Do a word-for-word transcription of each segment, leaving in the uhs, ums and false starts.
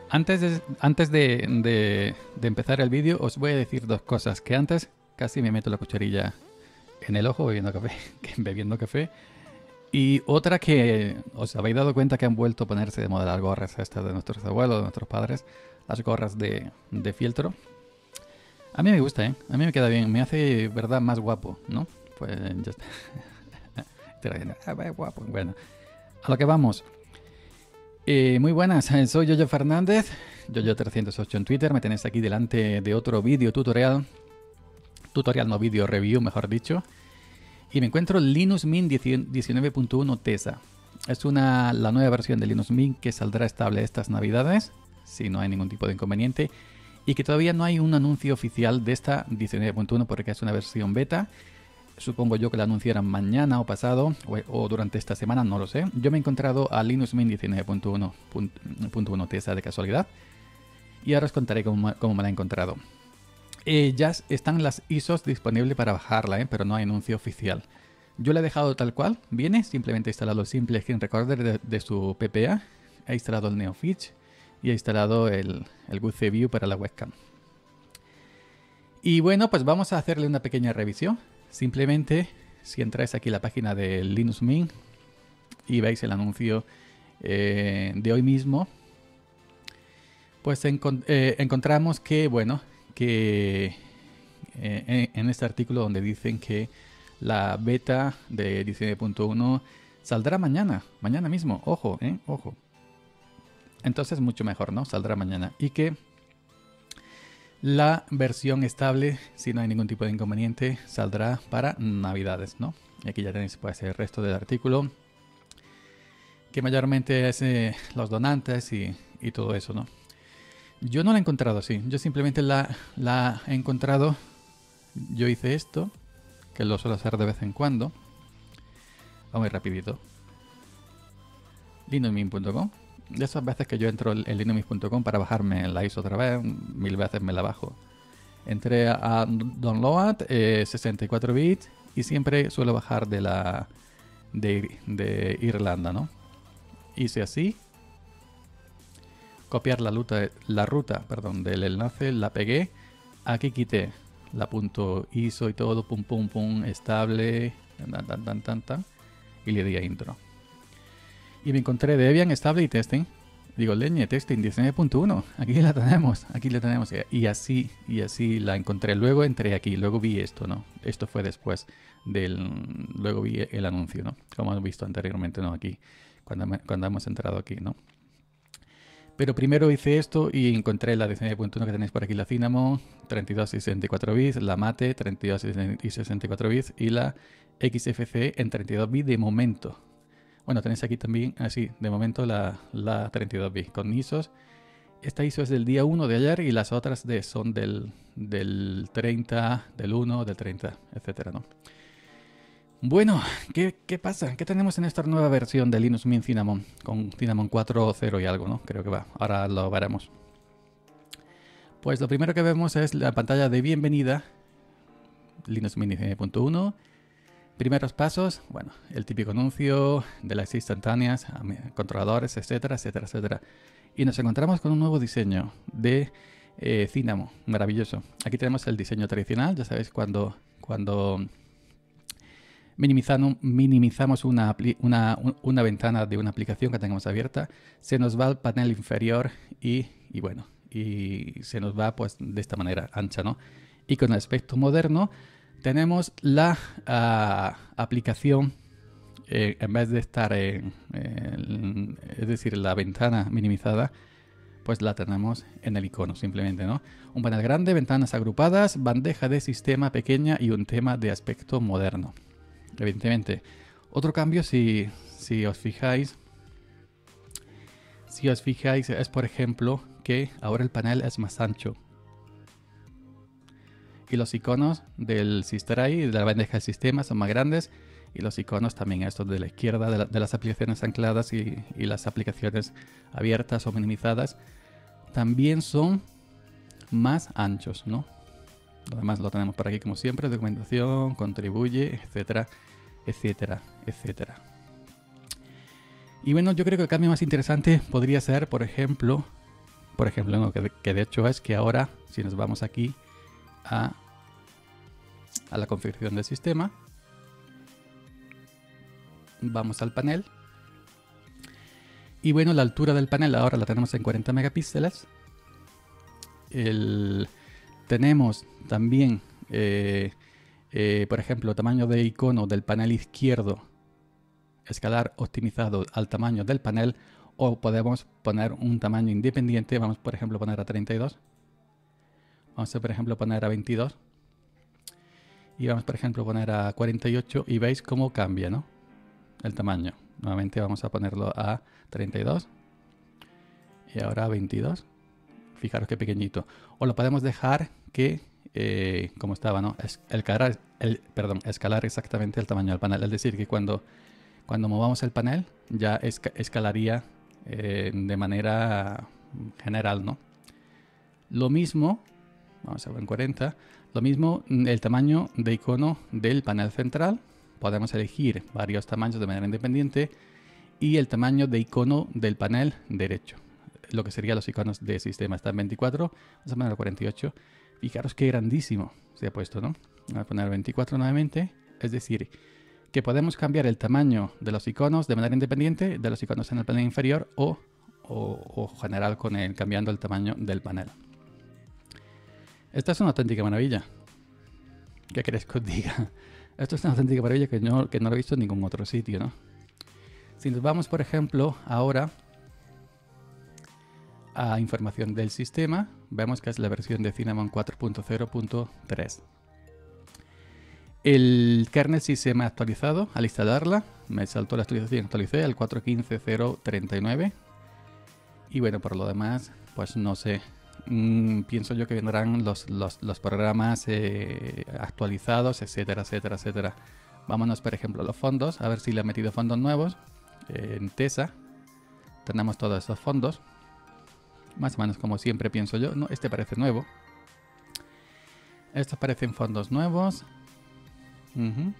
Antes de, antes de, de, de empezar el vídeo os voy a decir dos cosas. Que antes casi me meto la cucharilla en el ojo bebiendo café. bebiendo café. Y otra que os habéis dado cuenta que han vuelto a ponerse de moda las gorras estas de nuestros abuelos, de nuestros padres. Las gorras de, de fieltro. A mí me gusta, ¿eh? A mí me queda bien. Me hace, verdad, más guapo, ¿no? Pues ya está. Guapo. Bueno, a lo que vamos. Eh, muy buenas, soy Yoyo Fernández, Yoyo trescientos ocho en Twitter. Me tenéis aquí delante de otro vídeo tutorial. Tutorial no vídeo review, mejor dicho. Y me encuentro Linux Mint diecinueve punto uno Tesa. Es una, la nueva versión de Linux Mint que saldrá estable estas navidades, si no hay ningún tipo de inconveniente. Y que todavía no hay un anuncio oficial de esta diecinueve punto uno porque es una versión beta. Supongo yo que la anunciarán mañana o pasado o, o durante esta semana, no lo sé. Yo me he encontrado a Linux Mint diecinueve punto uno Tesa de casualidad. Y ahora os contaré cómo, cómo me la he encontrado. Eh, ya están las I S Os disponibles para bajarla, ¿eh? Pero no hay anuncio oficial. Yo la he dejado tal cual. Viene, simplemente he instalado el simple Screen Recorder de, de su P P A. He instalado el NeoFetch y he instalado el, el Good View para la webcam. Y bueno, pues vamos a hacerle una pequeña revisión. Simplemente, si entráis aquí a la página de Linux Mint y veis el anuncio eh, de hoy mismo, pues encont eh, encontramos que, bueno, que eh, en este artículo donde dicen que la beta de diecinueve punto uno saldrá mañana, mañana mismo, ojo, eh, ojo. Entonces mucho mejor, ¿no? Saldrá mañana. Y que la versión estable, si no hay ningún tipo de inconveniente, saldrá para Navidades, ¿no? Y aquí ya tenéis pues el resto del artículo, que mayormente es eh, los donantes y, y todo eso, ¿no? Yo no la he encontrado así, yo simplemente la, la he encontrado, yo hice esto, que lo suelo hacer de vez en cuando. Vamos a ir rapidito. linux mint punto com. De esas veces que yo entro en linux mint punto com para bajarme la I S O otra vez, mil veces me la bajo. Entré a, a download, eh, sesenta y cuatro bits, y siempre suelo bajar de la de, de Irlanda, ¿no? Hice así. Copiar la ruta, la ruta perdón, del enlace, la pegué. Aquí quité la punto I S O y todo, pum pum pum, estable, tan tan tan tan tan, y le di a intro. Y me encontré Debian estable y testing. Digo, leñe, testing diecinueve punto uno. Aquí la tenemos, aquí la tenemos. Y así, y así la encontré. Luego entré aquí, luego vi esto, ¿no? Esto fue después del... Luego vi el anuncio, ¿no? Como hemos visto anteriormente, ¿no? Aquí, cuando, cuando hemos entrado aquí, ¿no? Pero primero hice esto y encontré la diecinueve punto uno que tenéis por aquí, la Cinnamon, treinta y dos y sesenta y cuatro bits, la Mate, treinta y dos y sesenta y cuatro bits, y la X F C en treinta y dos bits de momento. Bueno, tenéis aquí también, así, de momento la, la treinta y dos bits con I S Os. Esta I S O es del día uno de ayer y las otras de, son del, del treinta, del uno, del treinta, etcétera, ¿no? Bueno, ¿qué, ¿qué pasa? ¿Qué tenemos en esta nueva versión de Linux Mint Cinnamon? Con Cinnamon cuatro punto cero y algo, ¿no? Creo que va. Ahora lo veremos. Pues lo primero que vemos es la pantalla de bienvenida. Linux Mint diecinueve punto uno. Primeros pasos, bueno, el típico anuncio de las instantáneas, controladores, etcétera, etcétera, etcétera. Y nos encontramos con un nuevo diseño de eh, Cinnamon, maravilloso. Aquí tenemos el diseño tradicional, ya sabéis, cuando, cuando minimizamos, minimizamos una, una, una ventana de una aplicación que tengamos abierta, se nos va al panel inferior y, y bueno, y se nos va pues de esta manera ancha, ¿no? Y con el aspecto moderno, tenemos la uh, aplicación, eh, en vez de estar en, en, es decir, la ventana minimizada, pues la tenemos en el icono simplemente, ¿no? Un panel grande, ventanas agrupadas, bandeja de sistema pequeña y un tema de aspecto moderno. Evidentemente, otro cambio, si, si os fijáis, si os fijáis, es por ejemplo que ahora el panel es más ancho. Y los iconos del Sisterai, de la bandeja del sistema, son más grandes. Y los iconos también, estos de la izquierda, de, la, de las aplicaciones ancladas y, y las aplicaciones abiertas o minimizadas, también son más anchos, ¿no? Lo demás lo tenemos por aquí como siempre, documentación, contribuye, etcétera, etcétera, etcétera. Y bueno, yo creo que el cambio más interesante podría ser, por ejemplo, por ejemplo, ¿no? que, de, que de hecho es que ahora, si nos vamos aquí a, a la configuración del sistema, vamos al panel. Y bueno, la altura del panel ahora la tenemos en cuarenta megapíxeles. El, tenemos también, eh, eh, por ejemplo, tamaño de icono del panel izquierdo, escalar optimizado al tamaño del panel, o podemos poner un tamaño independiente. Vamos, por ejemplo, a poner a treinta y dos. Vamos a, por ejemplo, poner a veintidós. Y vamos, por ejemplo, a poner a cuarenta y ocho y veis cómo cambia, ¿no? El tamaño. Nuevamente vamos a ponerlo a treinta y dos. Y ahora a veintidós. Fijaros qué pequeñito. O lo podemos dejar que, eh, como estaba, ¿no? Es, el, el, perdón, escalar exactamente el tamaño del panel. Es decir, que cuando, cuando movamos el panel ya esca escalaría eh, de manera general, ¿no? Lo mismo, vamos a ver en cuarenta, lo mismo el tamaño de icono del panel central. Podemos elegir varios tamaños de manera independiente, y el tamaño de icono del panel derecho, lo que serían los iconos de sistema. Está en veinticuatro, vamos a poner a cuarenta y ocho. Fijaros qué grandísimo se ha puesto, ¿no? Voy a poner veinticuatro nuevamente. Es decir, que podemos cambiar el tamaño de los iconos de manera independiente de los iconos en el panel inferior, o, o, o general con el, cambiando el tamaño del panel. Esta es una auténtica maravilla. ¿Qué queréis que os diga? Esto es una auténtica maravilla que no, que no lo he visto en ningún otro sitio, ¿no? Si nos vamos, por ejemplo, ahora a información del sistema, vemos que es la versión de Cinnamon cuatro punto cero punto tres. El kernel sí se me ha actualizado al instalarla. Me saltó la actualización, actualicé al cuatro punto quince punto cero punto treinta y nueve. Y bueno, por lo demás, pues no sé. Mm, pienso yo que vendrán los, los, los programas eh, actualizados, etcétera, etcétera, etcétera. Vámonos, por ejemplo, a los fondos, a ver si le he metido fondos nuevos. Eh, en Tesa tenemos todos estos fondos. Más o menos como siempre pienso yo. No, este parece nuevo. Estos parecen fondos nuevos. Uh-huh.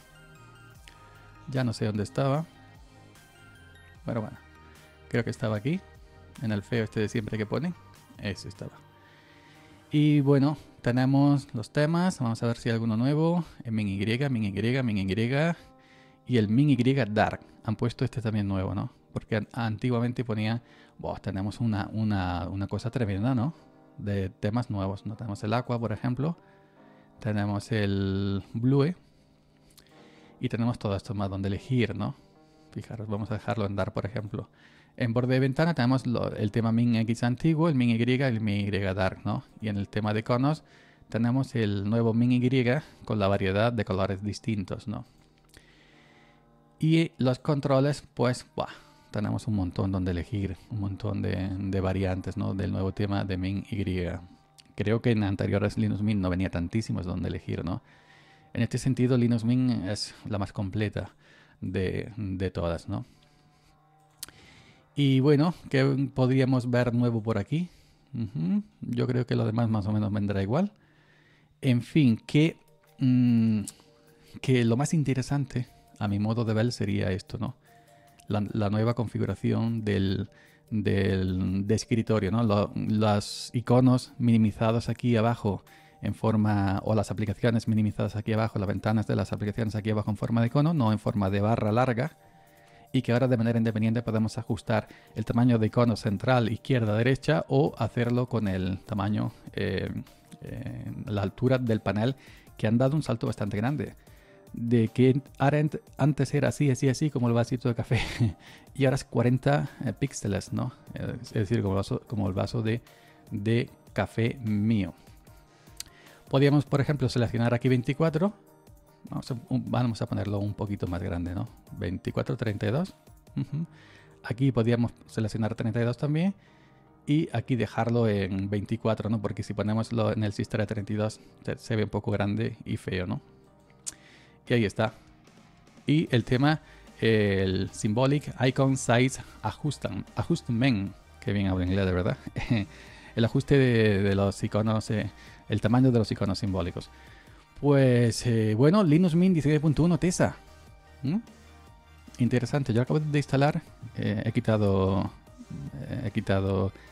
Ya no sé dónde estaba. Pero bueno, creo que estaba aquí. En el feo este de siempre que pone. Ese estaba. Y bueno, tenemos los temas. Vamos a ver si hay alguno nuevo. El min Y, min Y, min Y. Y el min Y Dark. Han puesto este también nuevo, ¿no? Porque antiguamente ponía... Wow, tenemos una, una, una cosa tremenda, ¿no? De temas nuevos, ¿no? Tenemos el Aqua, por ejemplo. Tenemos el Blue. Y tenemos todo esto más donde elegir, ¿no? Fijaros, vamos a dejarlo en Dark, por ejemplo. En borde de ventana tenemos lo, el tema min X antiguo, el min Y y el min Y Dark, ¿no? Y en el tema de iconos tenemos el nuevo min Y con la variedad de colores distintos, ¿no? Y los controles, pues, ¡buah! Tenemos un montón donde elegir, un montón de, de variantes, ¿no? Del nuevo tema de min Y. Creo que en anteriores Linux Mint no venía tantísimos donde elegir, ¿no? En este sentido, Linux Mint es la más completa de, de todas, ¿no? Y bueno, ¿qué podríamos ver nuevo por aquí? Uh-huh. Yo creo que lo demás más o menos vendrá igual. En fin, que, mmm, que lo más interesante, a mi modo de ver, sería esto, ¿no? La, la nueva configuración del, del de escritorio, ¿no? Lo, los iconos minimizados aquí abajo en forma, o las aplicaciones minimizadas aquí abajo, las ventanas de las aplicaciones aquí abajo en forma de icono, no en forma de barra larga. Y que ahora de manera independiente podemos ajustar el tamaño de icono central, izquierda, derecha, o hacerlo con el tamaño, eh, eh, la altura del panel, que han dado un salto bastante grande. De que antes era así, así, así, como el vasito de café, y ahora es cuarenta eh, píxeles, ¿no? Es decir, como el vaso, como el vaso de, de café mío. Podríamos, por ejemplo, seleccionar aquí veinticuatro. Vamos a, vamos a ponerlo un poquito más grande, ¿no? veinticuatro, treinta y dos. Uh-huh. Aquí podríamos seleccionar treinta y dos también. Y aquí dejarlo en veinticuatro, ¿no? Porque si ponemos lo en el sistema de treinta y dos se ve un poco grande y feo, ¿no? Y ahí está. Y el tema, el Symbolic Icon Size Adjustment. Adjustment. Que bien hablo inglés, de verdad. El ajuste de, de los iconos, eh, el tamaño de los iconos simbólicos. Pues eh, bueno, Linux Mint diecinueve punto uno Tesa. ¿Mm? Interesante. Yo acabo de instalar, eh, he quitado, eh, he quitado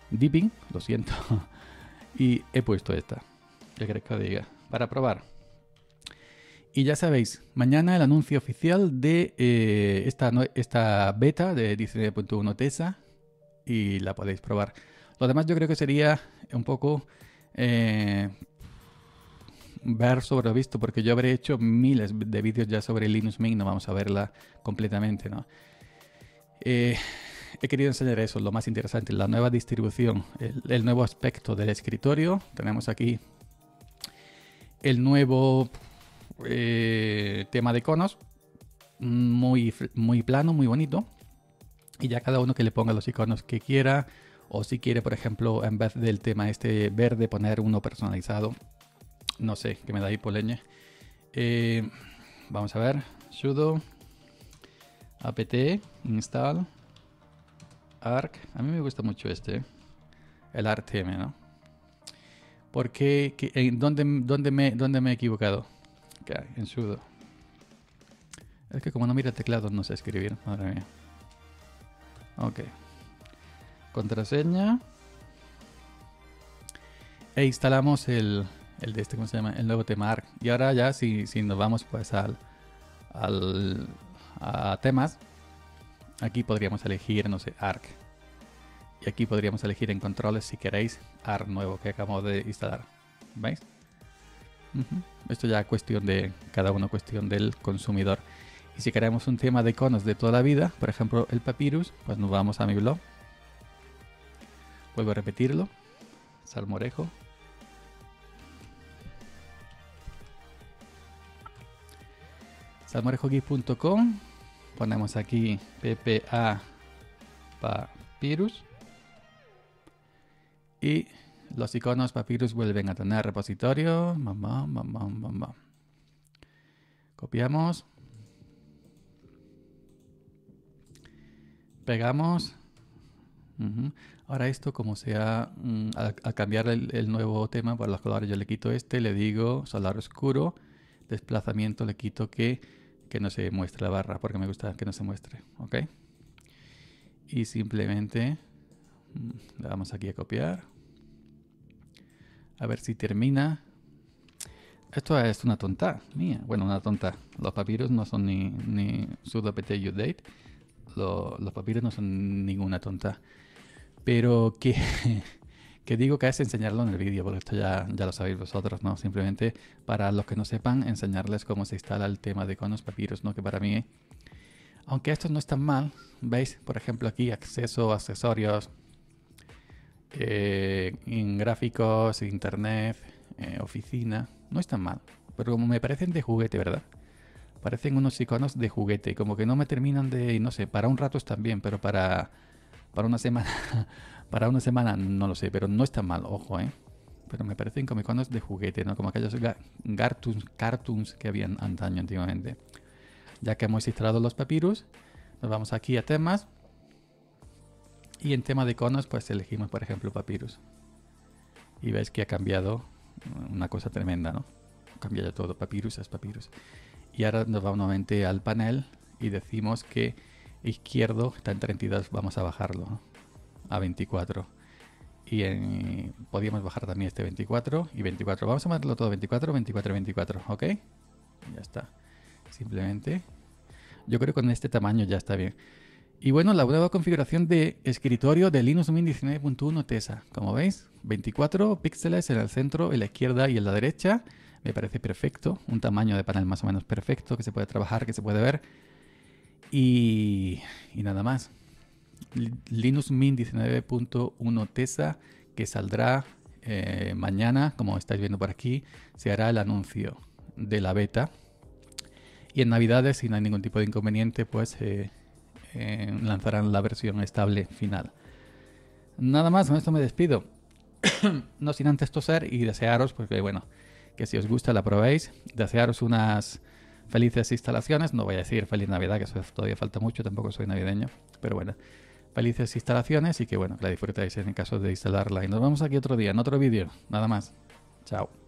Deepin, lo siento. Y he puesto esta. ¿Qué queréis que os diga? Para probar. Y ya sabéis, mañana el anuncio oficial de eh, esta, no, esta beta de diecinueve punto uno Tesa. Y la podéis probar. Lo demás yo creo que sería un poco eh, ver sobre lo visto, porque yo habré hecho miles de vídeos ya sobre Linux Mint, no vamos a verla completamente, ¿no? Eh, he querido enseñar eso, lo más interesante, la nueva distribución, el, el nuevo aspecto del escritorio. Tenemos aquí el nuevo eh, tema de iconos, muy, muy plano, muy bonito. Y ya cada uno que le ponga los iconos que quiera, o si quiere, por ejemplo, en vez del tema este verde, poner uno personalizado. No sé, que me da ahí por leña. Eh, vamos a ver, sudo apt install arc. A mí me gusta mucho este, el arctm, ¿no? Porque, ¿en dónde, dónde, me, ¿dónde me he equivocado? Okay, en sudo. Es que como no mira el teclado no sé escribir, madre mía. Ok. Contraseña. E instalamos el, el de este, ¿cómo se llama? El nuevo tema Arc. Y ahora ya si, si nos vamos pues al, al a temas, aquí podríamos elegir, no sé, Arc. Y aquí podríamos elegir en controles si queréis Arc nuevo que acabamos de instalar. ¿Veis? Uh-huh. Esto ya es cuestión de cada uno, cuestión del consumidor. Y si queremos un tema de iconos de toda la vida, por ejemplo el Papyrus, pues nos vamos a mi blog. Vuelvo a repetirlo. Salmorejo. salmorejogeek punto com. Ponemos aquí ppa Papyrus. Y los iconos Papyrus vuelven a tener repositorio. Mamá, mamá, mamá. Copiamos. Pegamos. Uh-huh. Ahora esto, como sea, um, al, al cambiar el, el nuevo tema por los colores, yo le quito este, le digo solar oscuro, desplazamiento, le quito que, que no se muestre la barra, porque me gusta que no se muestre, ¿ok? Y simplemente um, le damos aquí a copiar. A ver si termina. Esto es una tonta mía. Bueno, una tonta. Los papiros no son ni, ni sudo apt update. Lo, los papiros no son ninguna tonta. Pero que, que digo que es enseñarlo en el vídeo, porque esto ya, ya lo sabéis vosotros, ¿no? Simplemente para los que no sepan, enseñarles cómo se instala el tema de iconos papiros, ¿no? Que para mí, aunque esto no es tan mal, ¿veis? Por ejemplo aquí, acceso, accesorios, eh, en gráficos, internet, eh, oficina, no es tan mal. Pero como me parecen de juguete, ¿verdad? Parecen unos iconos de juguete, como que no me terminan de, no sé, para un rato están bien, pero para... Para una semana, para una semana no lo sé, pero no está mal, ojo, ¿eh? Pero me parecen como iconos de juguete, ¿no? Como aquellos cartoons, cartoons que habían antaño, antiguamente. Ya que hemos instalado los Papyrus, nos vamos aquí a temas. Y en tema de iconos, pues elegimos, por ejemplo, Papyrus. Y veis que ha cambiado una cosa tremenda, ¿no? Cambia ya todo, Papyrus es Papyrus. Y ahora nos vamos nuevamente al panel y decimos que izquierdo está en treinta y dos, vamos a bajarlo, ¿no? A veinticuatro. Y en, podíamos bajar también este veinticuatro y veinticuatro. Vamos a mandarlo todo veinticuatro, veinticuatro, veinticuatro, ¿ok? Ya está. Simplemente, yo creo que con este tamaño ya está bien. Y bueno, la nueva configuración de escritorio de Linux Mint diecinueve punto uno Tesa. Como veis, veinticuatro píxeles en el centro, en la izquierda y en la derecha. Me parece perfecto. Un tamaño de panel más o menos perfecto, que se puede trabajar, que se puede ver. Y, y nada más. Linux Mint diecinueve punto uno Tesa, que saldrá eh, mañana, como estáis viendo por aquí, se hará el anuncio de la beta. Y en Navidades, si no hay ningún tipo de inconveniente, pues eh, eh, lanzarán la versión estable final. Nada más, con esto me despido. No sin antes toser y desearos, porque bueno, que si os gusta la probéis, desearos unas felices instalaciones. No voy a decir feliz Navidad, que eso todavía falta mucho, tampoco soy navideño, pero bueno, felices instalaciones y que bueno, que la disfrutéis en el caso de instalarla. Y nos vemos aquí otro día, en otro vídeo. Nada más. Chao.